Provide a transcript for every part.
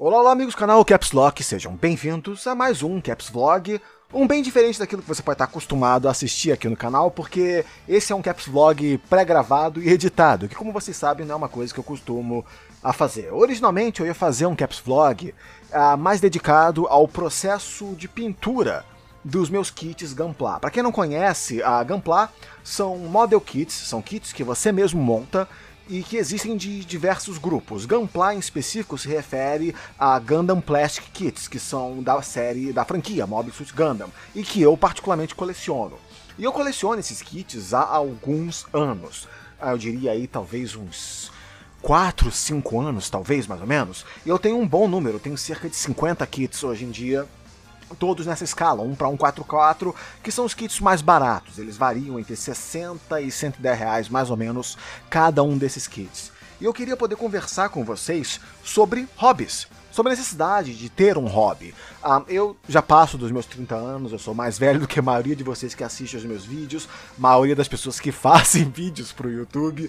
Olá, olá amigos do canal Caps Lock, sejam bem-vindos a mais um Caps Vlog, um bem diferente daquilo que você pode estar acostumado a assistir aqui no canal, porque esse é um Caps Vlog pré-gravado e editado, que como vocês sabem não é uma coisa que eu costumo a fazer. Originalmente eu ia fazer um Caps Vlog mais dedicado ao processo de pintura dos meus kits Gunpla. Para quem não conhece, a Gunpla são model kits, são kits que você mesmo monta, e que existem de diversos grupos. Gunpla em específico se refere a Gundam Plastic Kits, que são da série, da franquia Mobile Suit Gundam, e que eu particularmente coleciono. E eu coleciono esses kits há alguns anos, eu diria aí talvez uns 4, 5 anos, talvez mais ou menos, e eu tenho um bom número, eu tenho cerca de 50 kits hoje em dia, todos nessa escala, 1 para 144, que são os kits mais baratos. Eles variam entre 60 e 110 reais, mais ou menos, cada um desses kits. E eu queria poder conversar com vocês sobre hobbies, sobre a necessidade de ter um hobby. Eu já passo dos meus 30 anos, eu sou mais velho do que a maioria de vocês que assistem os meus vídeos, a maioria das pessoas que fazem vídeos para o YouTube,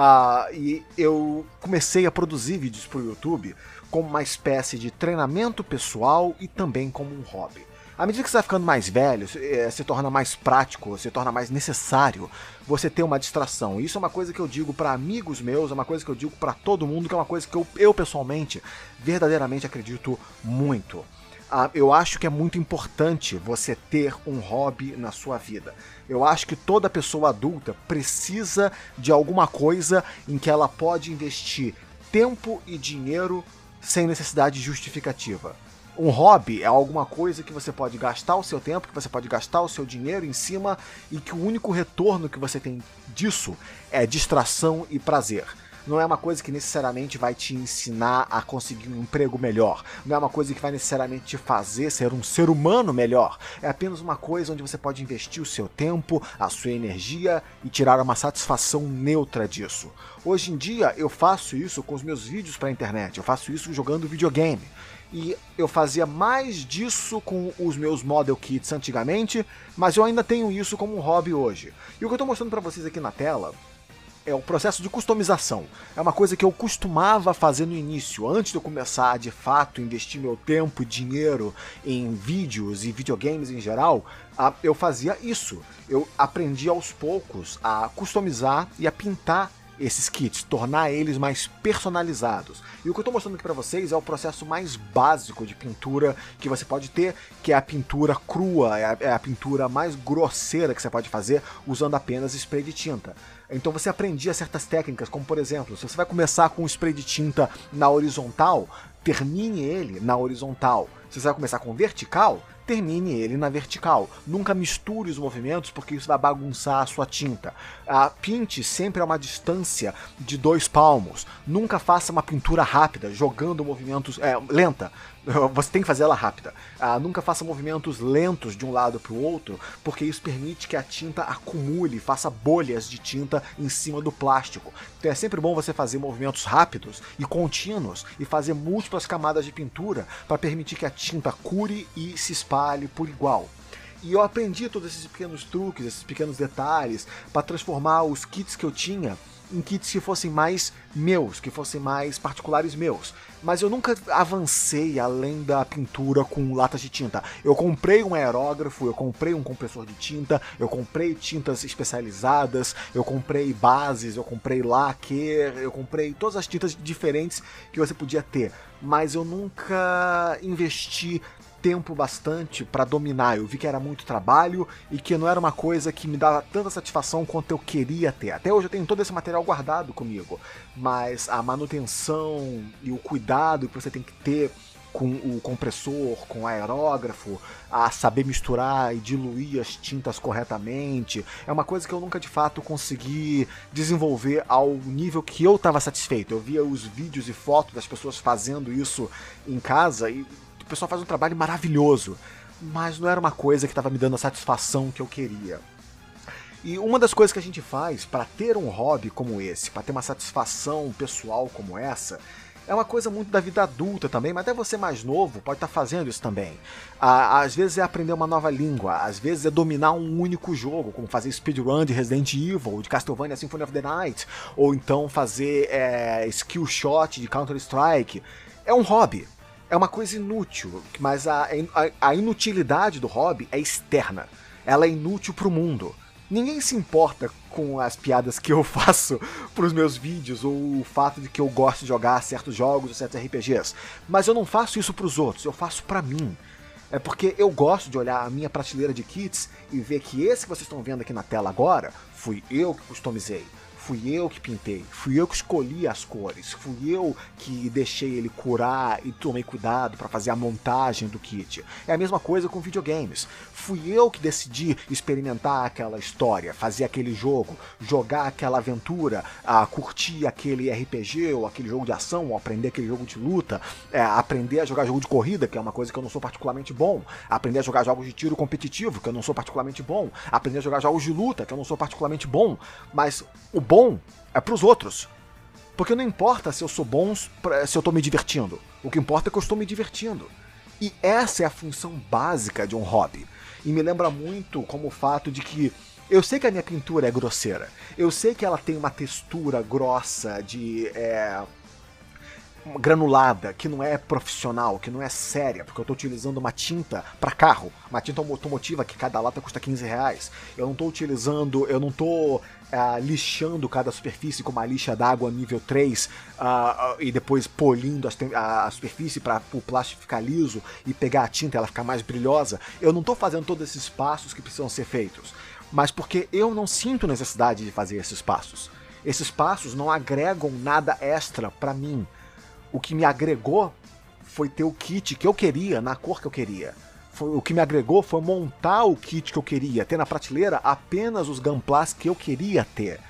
e eu comecei a produzir vídeos para o YouTube como uma espécie de treinamento pessoal e também como um hobby. À medida que você vai ficando mais velho, se torna mais prático, se torna mais necessário você ter uma distração. Isso é uma coisa que eu digo para amigos meus, é uma coisa que eu digo para todo mundo, que é uma coisa que eu pessoalmente, verdadeiramente acredito muito. Eu acho que é muito importante você ter um hobby na sua vida. Eu acho que toda pessoa adulta precisa de alguma coisa em que ela pode investir tempo e dinheiro sem necessidade justificativa. Um hobby é alguma coisa que você pode gastar o seu tempo, que você pode gastar o seu dinheiro em cima e que o único retorno que você tem disso é distração e prazer. Não é uma coisa que necessariamente vai te ensinar a conseguir um emprego melhor. Não é uma coisa que vai necessariamente te fazer ser um ser humano melhor. É apenas uma coisa onde você pode investir o seu tempo, a sua energia e tirar uma satisfação neutra disso. Hoje em dia eu faço isso com os meus vídeos para a internet. Eu faço isso jogando videogame. E eu fazia mais disso com os meus model kits antigamente, mas eu ainda tenho isso como um hobby hoje. E o que eu estou mostrando para vocês aqui na tela é o processo de customização. É uma coisa que eu costumava fazer no início, antes de eu começar a, de fato, investir meu tempo e dinheiro em vídeos e videogames em geral, eu fazia isso. Eu aprendi aos poucos a customizar e a pintar esses kits, tornar eles mais personalizados. E o que eu estou mostrando aqui para vocês é o processo mais básico de pintura que você pode ter, que é a pintura crua, é a pintura mais grosseira que você pode fazer usando apenas spray de tinta. Então você aprendia certas técnicas, como por exemplo, se você vai começar com um spray de tinta na horizontal, termine ele na horizontal. Se você vai começar com vertical, termine ele na vertical. Nunca misture os movimentos, porque isso vai bagunçar a sua tinta. Pinte sempre a uma distância de 2 palmos. Nunca faça uma pintura rápida, jogando movimentos... lenta. Você tem que fazer ela rápida. Nunca faça movimentos lentos de um lado para o outro, porque isso permite que a tinta acumule, faça bolhas de tinta em cima do plástico. Então é sempre bom você fazer movimentos rápidos e contínuos e fazer múltiplas camadas de pintura para permitir que a tinta cure e se espalhe por igual. E eu aprendi todos esses pequenos truques, esses pequenos detalhes, para transformar os kits que eu tinha em kits que fossem mais meus, que fossem mais particulares meus. Mas eu nunca avancei além da pintura com latas de tinta. Eu comprei um aerógrafo, eu comprei um compressor de tinta, eu comprei tintas especializadas, eu comprei bases, eu comprei lacquer, eu comprei todas as tintas diferentes que você podia ter. Mas eu nunca investi tempo bastante para dominar. Eu vi que era muito trabalho e que não era uma coisa que me dava tanta satisfação quanto eu queria ter. Até hoje eu tenho todo esse material guardado comigo, mas a manutenção e o cuidado que você tem que ter com o compressor, com o aerógrafo, a saber misturar e diluir as tintas corretamente, é uma coisa que eu nunca de fato consegui desenvolver ao nível que eu estava satisfeito. Eu via os vídeos e fotos das pessoas fazendo isso em casa e o pessoal faz um trabalho maravilhoso, mas não era uma coisa que estava me dando a satisfação que eu queria. E uma das coisas que a gente faz para ter um hobby como esse, para ter uma satisfação pessoal como essa, é uma coisa muito da vida adulta também, mas até você mais novo pode estar fazendo isso também. Às vezes é aprender uma nova língua, às vezes é dominar um único jogo, como fazer speedrun de Resident Evil, de Castlevania Symphony of the Night, ou então fazer skill shot de Counter-Strike. É um hobby. é uma coisa inútil, mas a inutilidade do hobby é externa. Ela é inútil pro mundo. Ninguém se importa com as piadas que eu faço pros meus vídeos, ou o fato de que eu gosto de jogar certos jogos ou certos RPGs. Mas eu não faço isso pros outros, eu faço pra mim. É porque eu gosto de olhar a minha prateleira de kits e ver que esse que vocês estão vendo aqui na tela agora, fui eu que customizei. Fui eu que pintei, fui eu que escolhi as cores, fui eu que deixei ele curar e tomei cuidado para fazer a montagem do kit. É a mesma coisa com videogames. Fui eu que decidi experimentar aquela história, fazer aquele jogo, jogar aquela aventura, curtir aquele RPG ou aquele jogo de ação, ou aprender aquele jogo de luta, aprender a jogar jogo de corrida, que é uma coisa que eu não sou particularmente bom, aprender a jogar jogos de tiro competitivo, que eu não sou particularmente bom, aprender a jogar jogos de luta, que eu não sou particularmente bom, mas o bom é pros outros. Porque não importa se eu sou bom, se eu tô me divertindo. O que importa é que eu estou me divertindo. E essa é a função básica de um hobby. E me lembra muito como o fato de que eu sei que a minha pintura é grosseira. Eu sei que ela tem uma textura grossa, granulada, que não é profissional, que não é séria, porque eu estou utilizando uma tinta para carro, uma tinta automotiva que cada lata custa R$15. Eu não estou lixando cada superfície com uma lixa d'água nível 3 e depois polindo a superfície para o plástico ficar liso e pegar a tinta e ela ficar mais brilhosa. Eu não estou fazendo todos esses passos que precisam ser feitos, mas porque eu não sinto necessidade de fazer esses passos. Esses passos não agregam nada extra para mim. O que me agregou foi ter o kit que eu queria, na cor que eu queria. O que me agregou foi montar o kit que eu queria, ter na prateleira apenas os Gunplas que eu queria ter.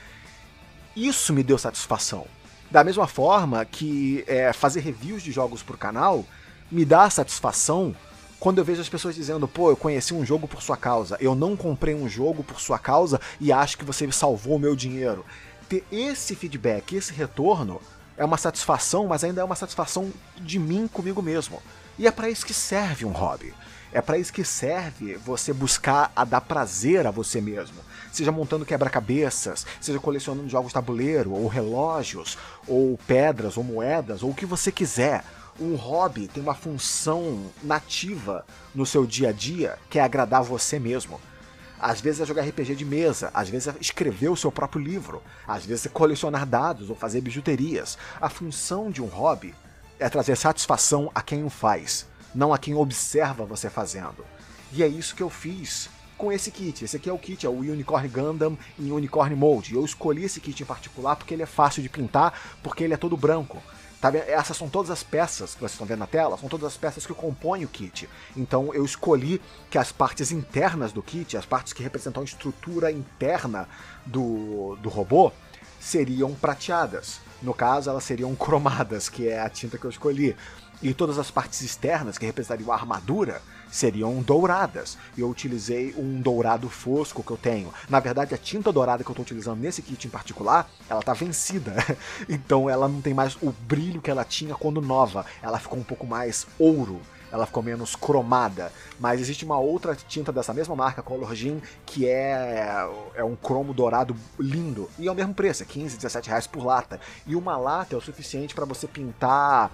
Isso me deu satisfação. Da mesma forma que fazer reviews de jogos pro canal me dá satisfação quando eu vejo as pessoas dizendo: pô, eu conheci um jogo por sua causa, eu não comprei um jogo por sua causa e acho que você salvou o meu dinheiro. Ter esse feedback, esse retorno, é uma satisfação, mas ainda é uma satisfação de mim comigo mesmo. E é para isso que serve um hobby. É para isso que serve você buscar a dar prazer a você mesmo. Seja montando quebra-cabeças, seja colecionando jogos de tabuleiro, ou relógios, ou pedras, ou moedas, ou o que você quiser. Um hobby tem uma função nativa no seu dia a dia, que é agradar você mesmo. Às vezes é jogar RPG de mesa, às vezes é escrever o seu próprio livro, às vezes é colecionar dados ou fazer bijuterias. A função de um hobby é trazer satisfação a quem o faz, não a quem observa você fazendo. E é isso que eu fiz com esse kit. Esse aqui é o kit, é o Unicorn Gundam em Unicorn Mode. Eu escolhi esse kit em particular porque ele é fácil de pintar, porque ele é todo branco. Tá vendo? Essas são todas as peças que vocês estão vendo na tela, são todas as peças que compõem o kit. Então eu escolhi que as partes internas do kit, as partes que representam a estrutura interna do robô, seriam prateadas. No caso, elas seriam cromadas, que é a tinta que eu escolhi. E todas as partes externas, que representariam a armadura, seriam douradas. E eu utilizei um dourado fosco que eu tenho. Na verdade, a tinta dourada que eu estou utilizando nesse kit em particular, ela está vencida. Então ela não tem mais o brilho que ela tinha quando nova. Ela ficou um pouco mais ouro. Ela ficou menos cromada. Mas existe uma outra tinta dessa mesma marca, Color Gin, que é um cromo dourado lindo. E é o mesmo preço, é 15, 17 reais por lata. E uma lata é o suficiente para você pintar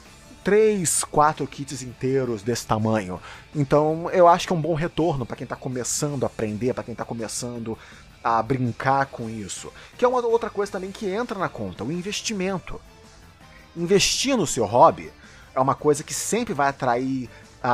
3, 4 kits inteiros desse tamanho. Então eu acho que é um bom retorno para quem está começando a aprender, para quem está começando a brincar com isso. Que é uma outra coisa também que entra na conta, o investimento. Investir no seu hobby é uma coisa que sempre vai atrair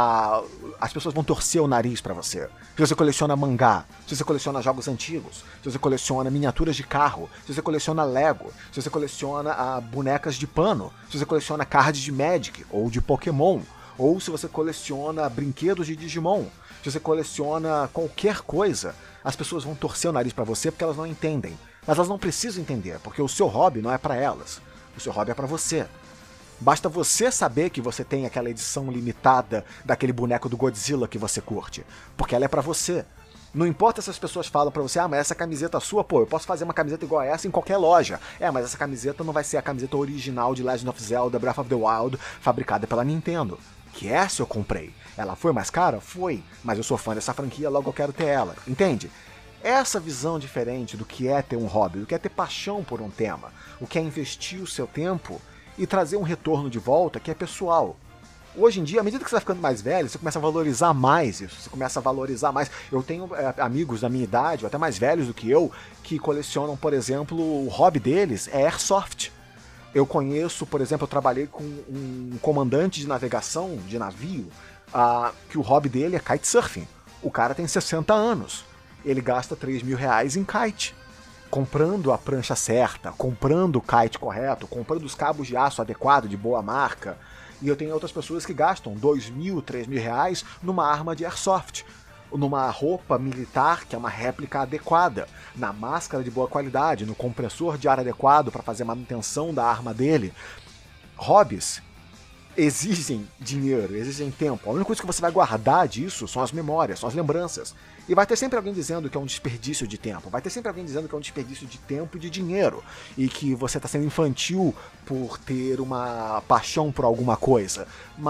as pessoas vão torcer o nariz pra você. Se você coleciona mangá, se você coleciona jogos antigos, se você coleciona miniaturas de carro, se você coleciona Lego, se você coleciona bonecas de pano, se você coleciona cards de Magic ou de Pokémon, ou se você coleciona brinquedos de Digimon, se você coleciona qualquer coisa, as pessoas vão torcer o nariz pra você porque elas não entendem. Mas elas não precisam entender, porque o seu hobby não é pra elas. O seu hobby é pra você. Basta você saber que você tem aquela edição limitada daquele boneco do Godzilla que você curte, porque ela é pra você. Não importa se as pessoas falam pra você: ah, mas essa camiseta é sua, pô, eu posso fazer uma camiseta igual a essa em qualquer loja. Mas essa camiseta não vai ser a camiseta original de Legend of Zelda Breath of the Wild, fabricada pela Nintendo. Que essa eu comprei. Ela foi mais cara? Foi. Mas eu sou fã dessa franquia, logo eu quero ter ela. Entende? Essa visão diferente do que é ter um hobby, do que é ter paixão por um tema, o que é investir o seu tempo e trazer um retorno de volta que é pessoal. Hoje em dia, à medida que você vai ficando mais velho, você começa a valorizar mais isso, você começa a valorizar mais. Eu tenho amigos da minha idade, ou até mais velhos do que eu, que colecionam, por exemplo, o hobby deles é Airsoft. Eu conheço, por exemplo, eu trabalhei com um comandante de navegação de navio, que o hobby dele é kitesurfing. O cara tem 60 anos, ele gasta R$3.000 em kite, comprando a prancha certa, comprando o kite correto, comprando os cabos de aço adequado, de boa marca. E eu tenho outras pessoas que gastam R$2.000, R$3.000 numa arma de airsoft, numa roupa militar que é uma réplica adequada, na máscara de boa qualidade, no compressor de ar adequado para fazer a manutenção da arma dele. Hobbies exigem dinheiro, exigem tempo. A única coisa que você vai guardar disso são as memórias, são as lembranças. E vai ter sempre alguém dizendo que é um desperdício de tempo. Vai ter sempre alguém dizendo que é um desperdício de tempo e de dinheiro. E que você está sendo infantil por ter uma paixão por alguma coisa.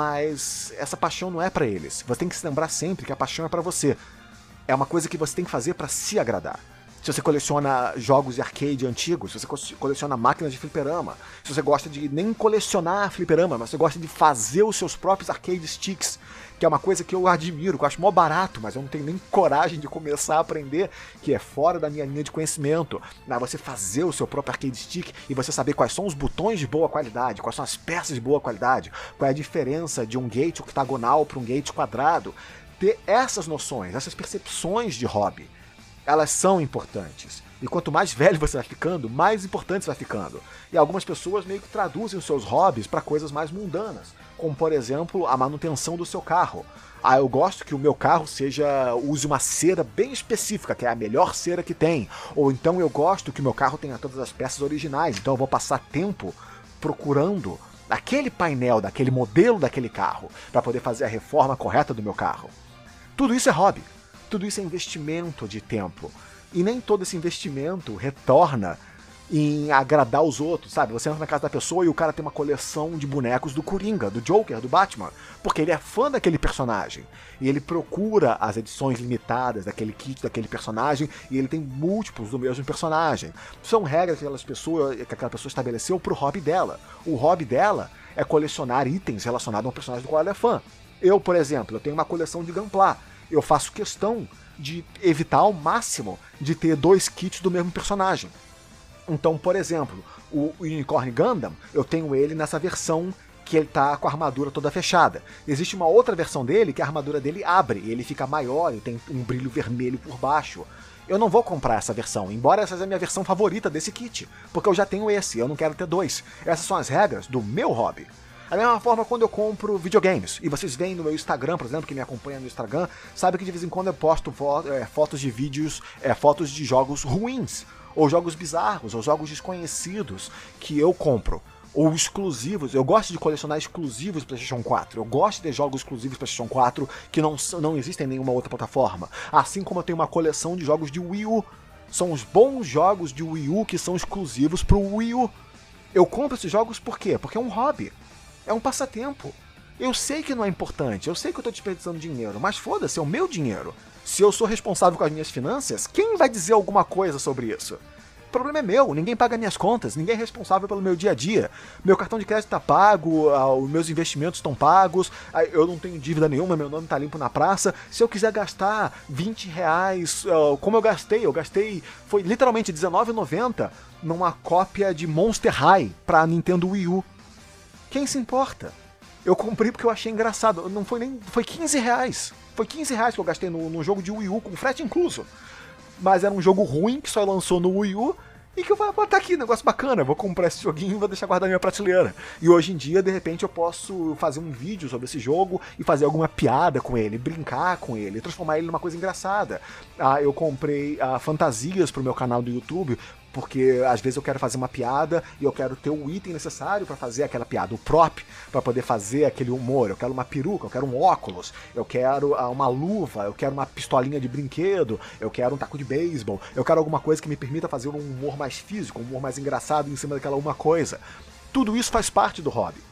Mas essa paixão não é para eles. Você tem que se lembrar sempre que a paixão é para você. É uma coisa que você tem que fazer para se agradar. Se você coleciona jogos de arcade antigos, se você coleciona máquinas de fliperama, se você gosta de nem colecionar fliperama, mas você gosta de fazer os seus próprios arcade sticks, que é uma coisa que eu admiro, que eu acho mó barato, mas eu não tenho nem coragem de começar a aprender, que é fora da minha linha de conhecimento. Você fazer o seu próprio arcade stick e você saber quais são os botões de boa qualidade, quais são as peças de boa qualidade, qual é a diferença de um gate octagonal para um gate quadrado. Ter essas noções, essas percepções de hobby, elas são importantes. E quanto mais velho você vai ficando, mais importante você vai ficando. E algumas pessoas meio que traduzem os seus hobbies para coisas mais mundanas, como por exemplo a manutenção do seu carro. Eu gosto que o meu carro use uma cera bem específica, que é a melhor cera que tem. Ou então eu gosto que o meu carro tenha todas as peças originais, então eu vou passar tempo procurando aquele painel, daquele modelo daquele carro, para poder fazer a reforma correta do meu carro. Tudo isso é hobby. Tudo isso é investimento de tempo. E nem todo esse investimento retorna em agradar os outros, sabe? Você entra na casa da pessoa e o cara tem uma coleção de bonecos do Coringa, do Joker, do Batman, porque ele é fã daquele personagem. E ele procura as edições limitadas daquele kit, daquele personagem, e ele tem múltiplos do mesmo personagem. São regras que aquela pessoa estabeleceu pro hobby dela. O hobby dela é colecionar itens relacionados a um personagem do qual ela é fã. Eu, por exemplo, eu tenho uma coleção de Gunpla. Eu faço questão de evitar ao máximo de ter 2 kits do mesmo personagem. Então, por exemplo, o Unicorn Gundam, eu tenho ele nessa versão que ele tá com a armadura toda fechada. Existe uma outra versão dele que a armadura dele abre, e ele fica maior e tem um brilho vermelho por baixo. Eu não vou comprar essa versão, embora essa seja a minha versão favorita desse kit, porque eu já tenho esse, eu não quero ter 2. Essas são as regras do meu hobby. Da mesma forma, quando eu compro videogames, e vocês veem no meu Instagram, por exemplo, que me acompanha no Instagram, sabe que de vez em quando eu posto fotos de vídeos, fotos de jogos ruins, ou jogos bizarros, ou jogos desconhecidos que eu compro, ou exclusivos. Eu gosto de colecionar exclusivos do PlayStation 4, eu gosto de jogos exclusivos do PlayStation 4 que não existem em nenhuma outra plataforma, assim como eu tenho uma coleção de jogos de Wii U. São os bons jogos de Wii U que são exclusivos pro Wii U. Eu compro esses jogos por quê? Porque é um hobby. É um passatempo. Eu sei que não é importante, eu sei que eu tô desperdiçando dinheiro, mas foda-se, é o meu dinheiro. Se eu sou responsável com as minhas finanças, quem vai dizer alguma coisa sobre isso? O problema é meu, ninguém paga minhas contas, ninguém é responsável pelo meu dia a dia. Meu cartão de crédito tá pago, os meus investimentos estão pagos, eu não tenho dívida nenhuma, meu nome tá limpo na praça. Se eu quiser gastar R$20, como eu gastei, foi literalmente R$19,90 numa cópia de Monster High pra Nintendo Wii U. Quem se importa? Eu comprei porque eu achei engraçado. Não foi nem. Foi R$15. Foi R$15 que eu gastei no jogo de Wii U com frete incluso. Mas era um jogo ruim que só lançou no Wii U e que eu falei, tá aqui, negócio bacana, eu vou comprar esse joguinho e vou deixar guardar na minha prateleira. E hoje em dia, de repente, eu posso fazer um vídeo sobre esse jogo e fazer alguma piada com ele, brincar com ele, transformar ele numa coisa engraçada. Eu comprei fantasias pro meu canal do YouTube, porque às vezes eu quero fazer uma piada e eu quero ter o item necessário para fazer aquela piada, o prop, para poder fazer aquele humor. Eu quero uma peruca, eu quero um óculos, eu quero uma luva, eu quero uma pistolinha de brinquedo, eu quero um taco de beisebol, eu quero alguma coisa que me permita fazer um humor mais físico, um humor mais engraçado em cima daquela uma coisa. Tudo isso faz parte do hobby.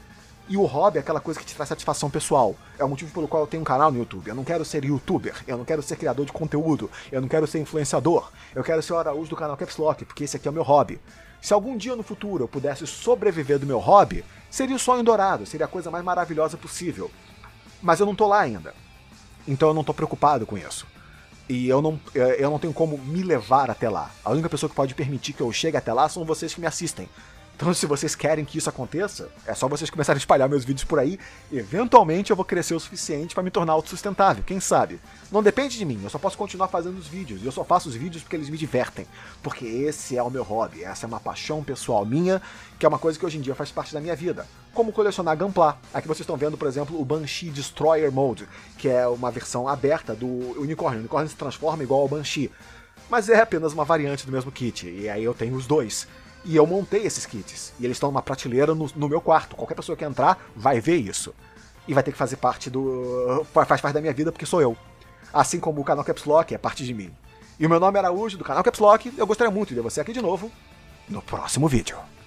E o hobby é aquela coisa que te traz satisfação pessoal. É o motivo pelo qual eu tenho um canal no YouTube. Eu não quero ser youtuber, eu não quero ser criador de conteúdo, eu não quero ser influenciador. Eu quero ser o Araújo do canal Caps Lock, porque esse aqui é o meu hobby. Se algum dia no futuro eu pudesse sobreviver do meu hobby, seria o sonho dourado, seria a coisa mais maravilhosa possível. Mas eu não tô lá ainda. Então eu não tô preocupado com isso. E eu não tenho como me levar até lá. A única pessoa que pode permitir que eu chegue até lá são vocês que me assistem. Então, se vocês querem que isso aconteça, é só vocês começarem a espalhar meus vídeos por aí. Eventualmente eu vou crescer o suficiente para me tornar autossustentável, quem sabe? Não depende de mim, eu só posso continuar fazendo os vídeos. E eu só faço os vídeos porque eles me divertem. Porque esse é o meu hobby, essa é uma paixão pessoal minha, que é uma coisa que hoje em dia faz parte da minha vida. Como colecionar Gunpla. Aqui vocês estão vendo, por exemplo, o Banshee Destroyer Mode, que é uma versão aberta do unicórnio. O unicórnio se transforma igual ao Banshee. Mas é apenas uma variante do mesmo kit, e aí eu tenho os dois. E eu montei esses kits. E eles estão numa prateleira no meu quarto. Qualquer pessoa que entrar vai ver isso. E vai ter que fazer parte do... faz parte da minha vida porque sou eu. Assim como o canal Caps Lock é parte de mim. E o meu nome é Araújo, do canal Caps Lock. Eu gostaria muito de ver você aqui de novo no próximo vídeo.